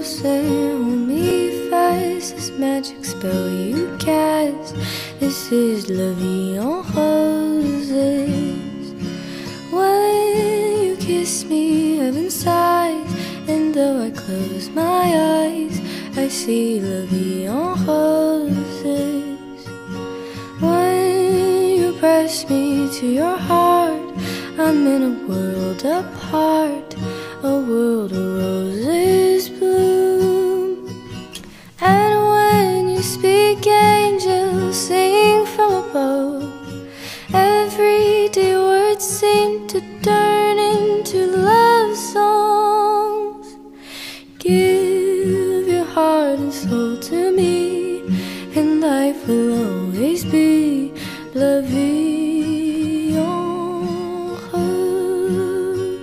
close and hold me fast. This magic spell you cast, this is la vie en roses. When you kiss me, heaven sighs, and though I close my eyes, I see la vie en roses. When you press me to your heart, I'm in a world apart, a world of roses bloom. And when you speak, angels sing from above. Everyday words seem to turn into love songs. Give your heart and soul to me, and life will always be la vie en rose.